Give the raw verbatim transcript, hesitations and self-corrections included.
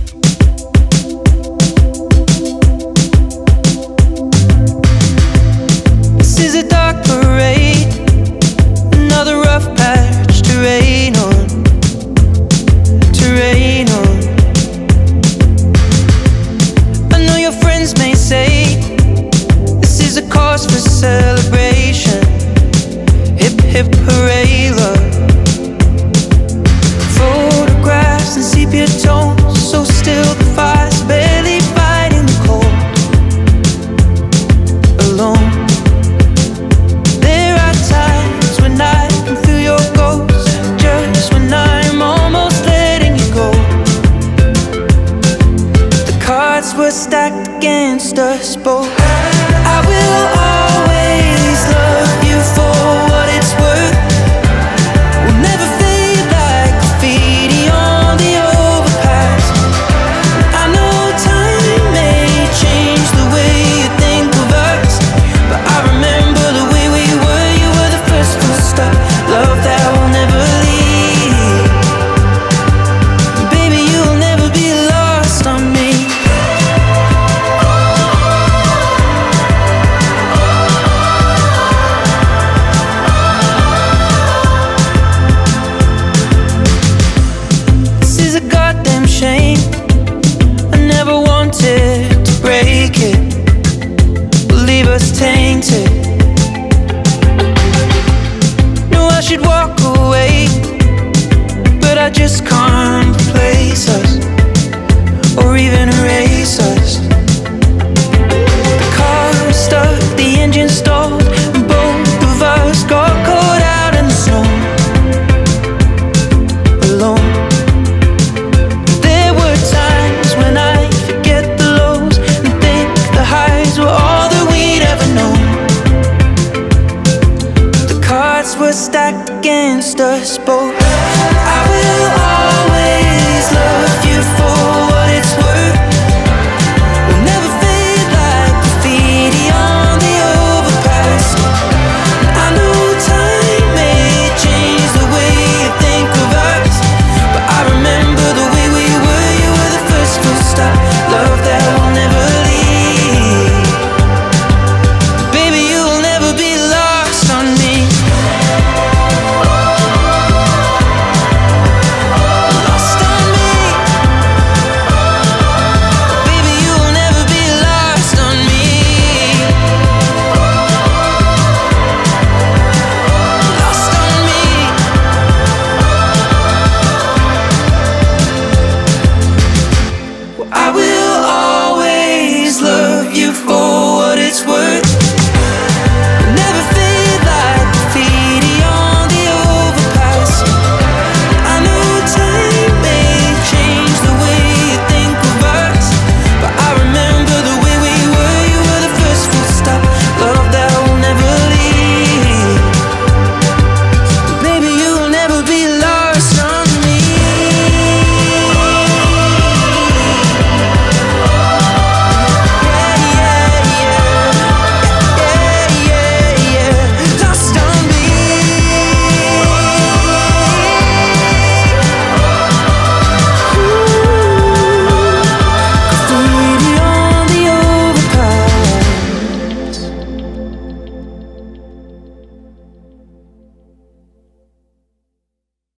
This is a dark parade, another rough patch to rain on, to rain on. I know your friends may say this is a cause for celebration. Hip-hip-hooray, love. Photographs and sepia tones, so still the fire's barely fighting the cold. Alone. There are times when I can feel your ghost, just when I'm almost letting you go. The cards were stacked against us both. I will always love you for what it's worth. We'll never fade like graffiti on the overpass. I know time may change the way you think of us, but I remember the way we were. You were the first full stop, love that will never leave. Baby, you'll never be lost on me. Shame, I never wanted to break it, leave us tainted. No, I should walk away, but I just can't replace us, or even